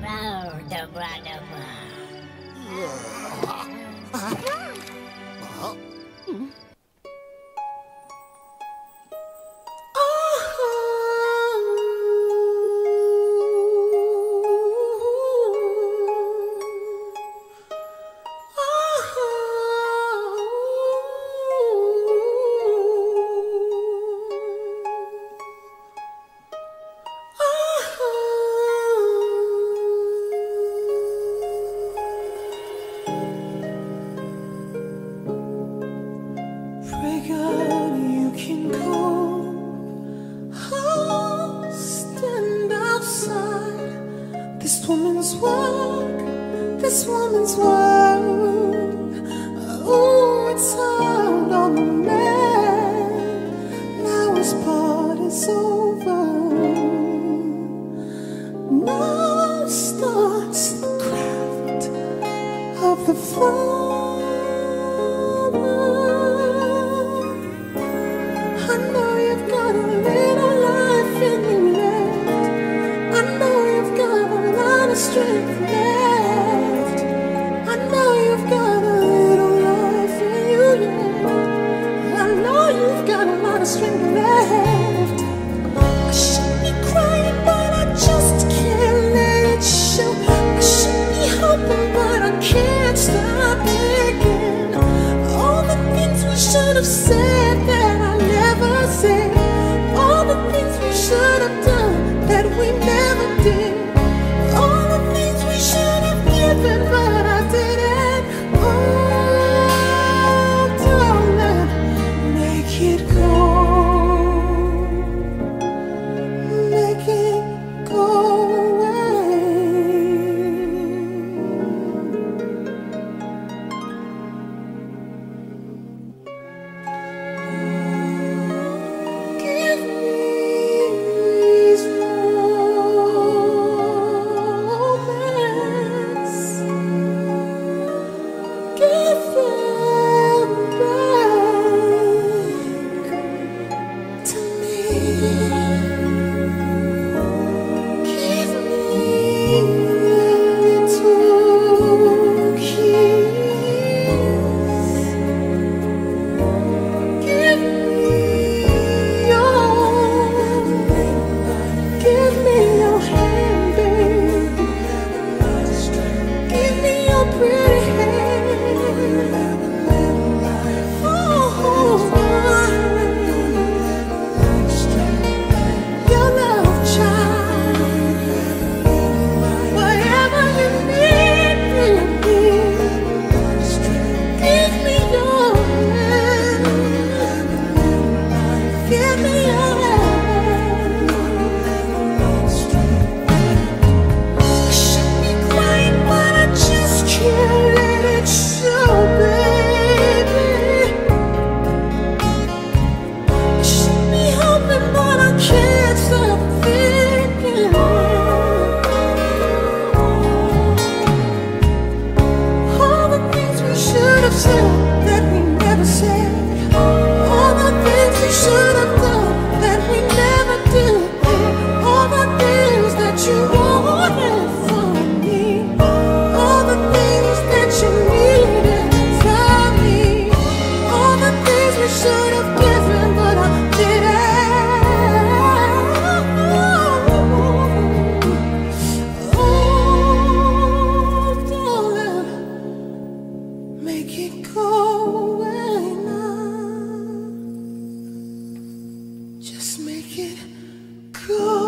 Pray God you can go. I'll stand outside this woman's work, this woman's work. Oh, it's hard on the man. Now his part is over. Now starts the craft of the flower. I know you've got a little life in you left. I know you've got a lot of strength left. I know you've got a little life in you left. I know you've got a lot of strength left. I should be crying, but I just can't let it show. I should be hoping, but I can't stop thinking. All the things we should have said that I never said. All the things we should have done that we never did. All the things we should have given but I didn't. Oh, darling, make it go. Make it go away. Give me these moments. Give them back to me. Give me a little kiss. Give me your hand, baby. Give me your pretty hand. Your love child. Whatever you need, give me your hand. Give me your hand. I should be crying, but I just can't let it show, baby. I should be hoping, but I can't stop thinking. All the things we should have said that we never said. All the things we should have done that we never did. All the things that you wanted from me. All the things that you needed from me. All the things we should have given but I didn't. Oh, darling, make it go away now. Just make it go.